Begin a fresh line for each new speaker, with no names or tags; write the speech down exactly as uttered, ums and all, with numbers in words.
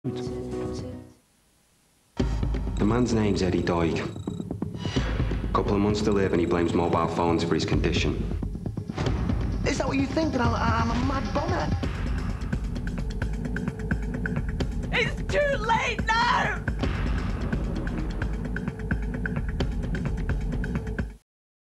The man's name's Eddie Doig. Couple of months to live and he blames mobile phones for his condition.
Is that what you think, that I'm, I'm a mad bonnet?
It's too late now!